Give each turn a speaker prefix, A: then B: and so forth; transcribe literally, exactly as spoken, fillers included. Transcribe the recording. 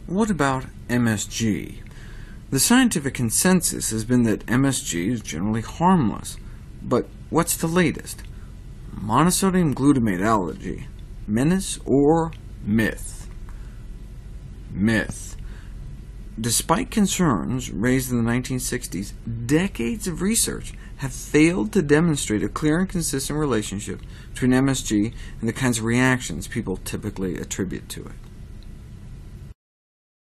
A: What about M S G? The scientific consensus has been that M S G is generally harmless, but what's the latest? Monosodium glutamate allergy, menace or myth? Myth. Despite concerns raised in the nineteen sixties, decades of research have failed to demonstrate a clear and consistent relationship between M S G and the kinds of reactions people typically attribute to it.